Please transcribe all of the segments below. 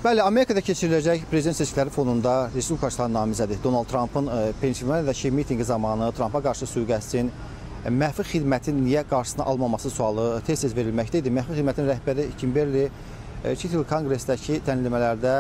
Bəli, Amerikada keçiriləcək prezident seçkiləri fonunda respublikaçılar namizədi Donald Trumpın Pensilvaniyadakı mitinqi zamanı Trumpa qarşı sui-qəsdin məxfi xidmətin niyə qarşısını almaması sualı tez-tez verilməkdə idi. Məxfi xidmətin rəhbəri Kimberli Çitil Konqresdəki tənlimələrdə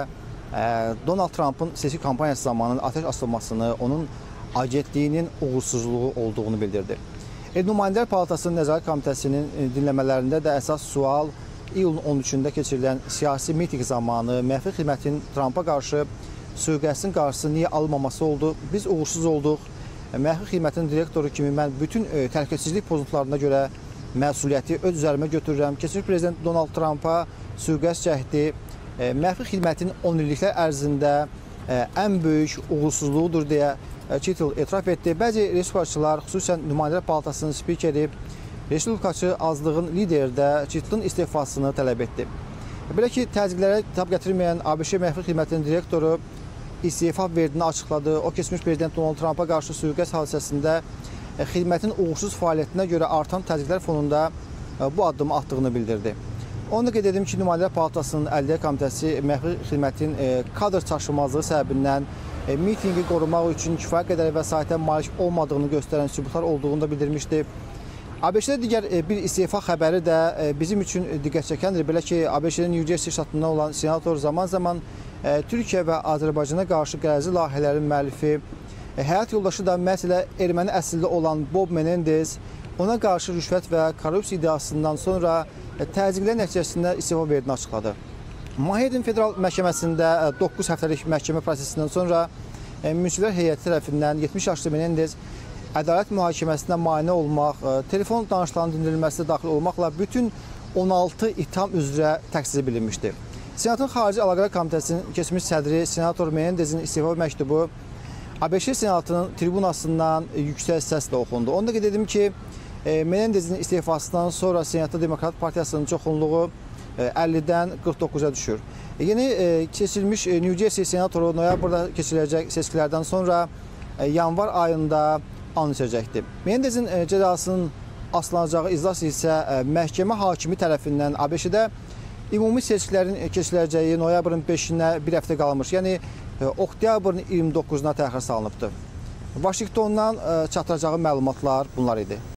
Donald Trumpın seçki kampaniyası zamanı atəş açılmasını, onun agentliyinin uğursuzluğu olduğunu bildirdi. Nümayəndələr Palatasının Nəzarət Komitəsinin dinləmələrində də əsas sual iyulun 13-də keçirilən siyasi mitinq zamanı məxfi xidmətin Trumpa qarşı sui-qəsdin qarşısını niyə almaması oldu? Biz uğursuz olduq. Məxfi xidmətin direktoru kimi mən bütün təhlükəsizlik pozuntularına görə məsuliyyəti öz üzərimə götürürəm. Keçmiş prezident Donald Trumpa sui-qəsd cəhdi məxfi xidmətin 10 illiklər ərzində ən böyük uğursuzluğudur deyə Çitil etiraf etdi. Bəzi respublikaçılar, xüsusən Nümayəndələr Palatasının spikeri, respublikaçı azlığın lideri də Çitilin istifasını tələb etdi. Belə ki, təzyiqlərə tab gətirməyən ABŞ məxfi xidmətinin direktoru istifa verdiyini açıqladı. O, keçmiş prezident Donald Trumpa qarşı sui-qəsd hadisəsində xidmətin uğursuz fəaliyyətinə görə artan təzyiqlər fonunda bu addımı atdığını bildirdi. Onu da qeyd edim ki, Nümayəndələr Palatasının Ədliyyə Komitəsi məxfi xidmətin kadr çaşılmazlığı səbəbindən mitinqi qorumaq üçün kifayət qədər vəsaitə malik olmadığını göstərən sübutlar olduğunu da bildirmişdi. ABŞ-də digər bir istifa xəbəri də bizim üçün diqqət çəkəndir. Belə ki, ABŞ-nin New Jersey ştatından olan senator zaman-zaman Türkiyə və Azərbaycana qarşı qərəzli layihələrin müəllifi, həyat yoldaşı da məhz elə erməni əsilli olan Bob Menendez ona qarşı rüşvət və korrupsiya iddiasından sonra təzyiqlər nəticəsində istifa verdiyini açıqladı. Manhattan Federal Məhkəməsində 9 həftəlik məhkəmə prosesindən sonra münsiflər heyəti tərəfindən 70 yaşlı Menendez ədalət mühakiməsinə mane olmaq, telefon danışıqlarının dindirilməsi daxil olmaqla bütün 16 itham üzrə təqsiri bilinmişdi. Senatın Xarici Əlaqələr Komitəsinin keçmiş sədri senator Menendezin istifa məktubu ABŞ Senatının tribunasından yüksək səslə oxundu. Onu da qeyd edim ki, Menendezin istifasından sonra Senatda Demokrat Partiyasının çoxunluğu 50-dən 49-a düşür. Yeni keçirilmiş New Jersey senatoru noyabrda keçiriləcək seçkilərdən sonra yanvar ayında an içəcəkdir. Menendezin cəzasının aslanacağı iclas isə məhkəmə hakimi tərəfindən ABŞ-də ümumi seçkilərin keçiriləcəyi noyabrın 5-nə bir həftə qalmış, yəni oktyabrın 29-na təxir salınıbdır. Vaşinqtondan çatdıracağı məlumatlar bunlar idi.